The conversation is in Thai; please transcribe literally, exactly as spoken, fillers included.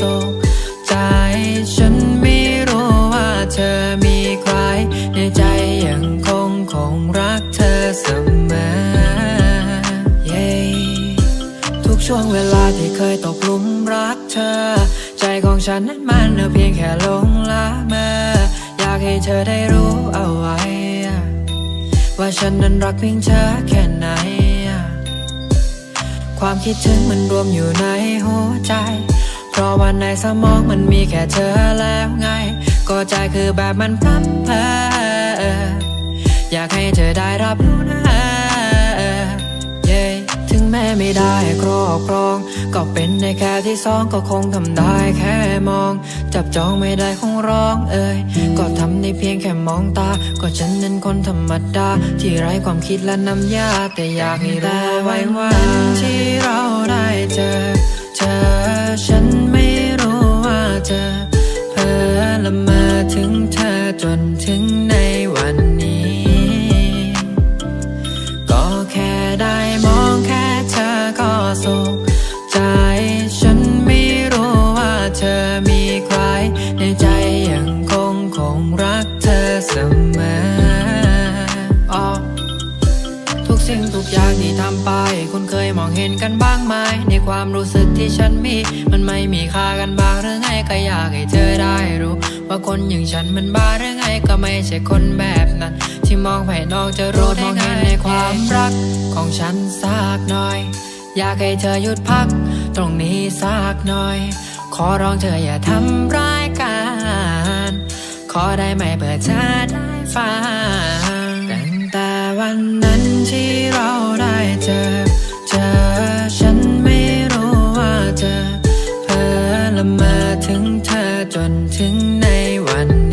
สุขใจฉันไม่รู้ว่าเธอมีใครในใจยังคงคงรักเธอเสมอ yeah. ทุกช่วงเวลาที่เคยตกหลุมรักเธอใจของฉันนั้นมันเพียงแค่หลงละเมออยากให้เธอได้รู้เอาไว้ว่าฉันนั้นรักเพียงเธอแค่ไหนความคิดถึงมันรวมอยู่ในหัวใจเพราะว่าในสมองมันมีแค่เธอแล้วไงก็ใจคือแบบมันพลั้งเพ้ออยากให้เธอได้รับรู้นะ yeah. ถึงแม้ไม่ได้ครอบครองก็เป็นในแค่ที่สองก็คงทำได้แค่มองจับจองไม่ได้คงร้องเอ่ยก็ทำได้เพียงแค่มองตาก็ฉันนั้นคนธรรมดาที่ไร้ความคิดและน้ำยาแต่อยากให้รู้ไว้วันที่เราได้เจอเธอฉันไม่รู้ว่าเธอเพ้อละเมอถึงเธอจนถึงในวันนี้ก็แค่ได้มองแค่เธอก็สุขใจฉันไม่รู้ว่าเธอมีใครในใจยังคงคงรักเธอเสมออ๋อทุกสิ่งทุกอย่างที่ทำไปคุณเคยมองเห็นกันบ้างไหมในความรู้สึกที่ฉันมีมันไม่มีค่ากันบ้างหรือไงก็อยากให้เธอได้รู้ว่าคนอย่างฉันมันบ้าหรือไงก็ไม่ใช่คนแบบนั้นที่มองภายนอกจะรู้ได้ไงในความรักของฉันสักหน่อยอยากให้เธอหยุดพักตรงนี้สักหน่อยขอร้องเธออย่าทำร้ายกันขอได้ไหมเพื่อเธอได้ฟังตั้งแต่วันนั้นที่เราได้เจอเจอฉันไม่รู้ว่าเธอเพ้อละเมอถึงเธอจนถึงในวัน